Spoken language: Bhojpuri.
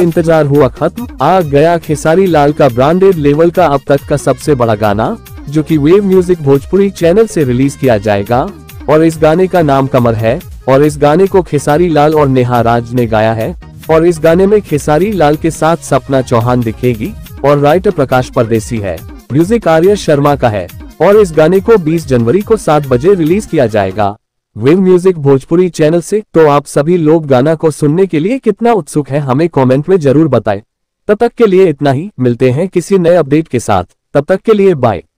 इंतजार हुआ खत्म, आ गया खेसारी लाल का ब्रांडेड लेवल का अब तक का सबसे बड़ा गाना, जो कि वेव म्यूजिक भोजपुरी चैनल से रिलीज किया जाएगा। और इस गाने का नाम कमर है और इस गाने को खेसारी लाल और नेहा राज ने गाया है। और इस गाने में खेसारी लाल के साथ सपना चौहान दिखेगी और राइटर प्रकाश परदेसी है। म्यूजिक आर्य शर्मा का है और इस गाने को 20 जनवरी को 7 बजे रिलीज किया जाएगा वेव म्यूजिक भोजपुरी चैनल से। तो आप सभी लोग गाना को सुनने के लिए कितना उत्सुक है हमें कमेंट में जरूर बताएं। तब तक के लिए इतना ही, मिलते हैं किसी नए अपडेट के साथ। तब तक के लिए बाय।